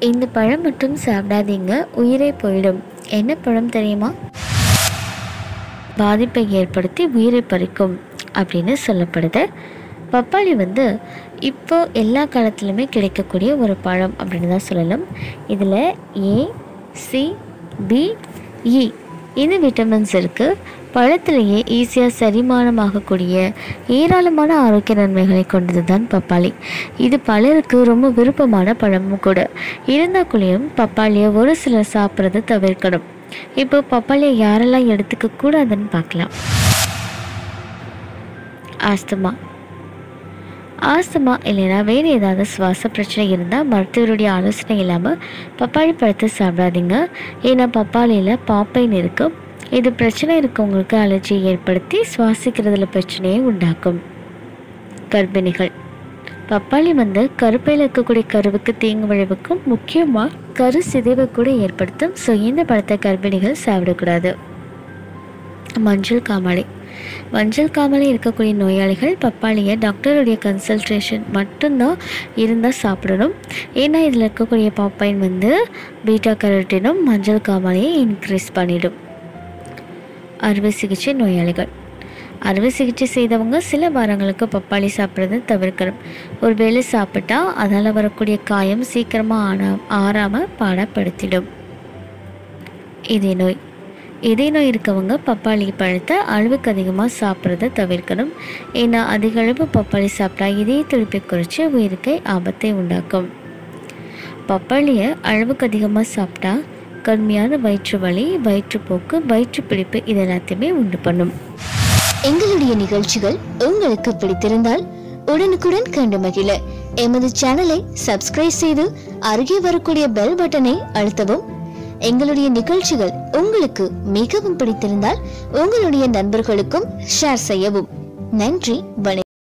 இந்த பழம் மட்டும் சாப்பிடாதீங்க, உயிரே போயிடும். என்ன பழம் தெரியுமா? பாதிப்பை ஏற்படுத்தி உயிரை பறிக்கும் அப்படின்னு சொல்லப்படுது. பப்பாளி இப்போ எல்லா காலத்துலையுமே கிடைக்கக்கூடிய ஒரு பழம் அப்படின்னு தான் சொல்லலாம். இதில் ஏ, சி, பி, இ இந்த விட்டமின்ஸ் இருக்குது. பழத்திலேயே ஈஸியாக செரிமானமாகக்கூடிய ஏராளமான ஆரோக்கிய நன்மைகளை கொண்டது தான் பப்பாளி. இது பலருக்கு ரொம்ப விருப்பமான பழமும் கூட. இருந்தாக்குள்ளேயும் பப்பாளியை ஒரு சிலர் சாப்பிட்றது தவிர்க்கணும். இப்போ பப்பாளியை யாரெல்லாம் எடுத்துக்க கூடாதுன்னு பார்க்கலாம். ஆஸ்துமா இல்லைன்னா வேறு ஏதாவது சுவாச பிரச்சனை இருந்தால் மருத்துவருடைய ஆலோசனை இல்லாமல் பப்பாளி பழத்தை சாப்பிடாதீங்க. ஏன்னா பப்பாளியில் பாப்பைன் இருக்குது. இது பிரச்சனை இருக்கவங்களுக்கு அலர்ஜியை ஏற்படுத்தி சுவாசிக்கிறதுல பிரச்சனையை உண்டாக்கும். கர்ப்பிணிகள் பப்பாளி கருப்பையில் இருக்கக்கூடிய கருவுக்கு தீங்கு விளைவுக்கும், முக்கியமாக கரு சிதைவை கூட ஏற்படுத்தும். ஸோ இந்த பழத்தை கர்ப்பிணிகள் சாப்பிடக்கூடாது. மஞ்சள் காமாலை இருக்கக்கூடிய நோயாளிகள் பப்பாளியை டாக்டருடைய கன்சல்டேஷன் மட்டும்தான் இருந்தால் சாப்பிடணும். ஏன்னா இதில் இருக்கக்கூடிய பாப்பைன் பீட்டா கரோட்டினும் மஞ்சள் காமாலையை இன்க்ரீஸ் பண்ணிடும். அறுவை சிகிச்சை நோயாளிகள் அறுவை சிகிச்சை செய்தவங்க சில வாரங்களுக்கு பப்பாளி சாப்பிட்றத தவிர்க்கணும். ஒரு வேளை சாப்பிட்டா அதால் வரக்கூடிய காயம் சீக்கிரமாக ஆறாமல் பாடப்படுத்திடும். இதய நோய் இருக்கவங்க பப்பாளி பழத்தை அளவுக்கு அதிகமாக சாப்பிட்றத தவிர்க்கணும். ஏன்னா அதிக அளவு பப்பாளி சாப்பிட்டா இதய துடிப்பை குறைச்சி உயிருக்கு ஆபத்தை உண்டாக்கும். பப்பாளியை அளவுக்கு அதிகமாக சாப்பிட்டா கடுமையான வயிற்று வலி, வயிற்றுப்போக்கு, வயிற்றுப்பிடிப்பு இது எல்லாத்தையுமே உண்டு பண்ணும். எங்களுடைய நிகழ்ச்சிகள் உங்களுக்கு பிடித்திருந்தால் உடனுக்குடன் கண்டு மகிழ எமது சேனலை சப்ஸ்கிரைப் செய்து அருகே வரக்கூடிய பெல் பட்டனை அழுத்தவும். எங்களுடைய நிகழ்ச்சிகள் உங்களுக்கு மிகவும் பிடித்திருந்தால் உங்களுடைய நண்பர்களுக்கும் ஷேர் செய்யவும். நன்றி, வணக்கம்.